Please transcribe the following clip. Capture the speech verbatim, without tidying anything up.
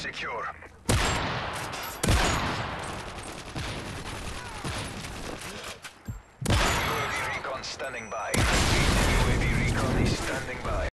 secure. U A V recon standing by. U A V recon is standing by.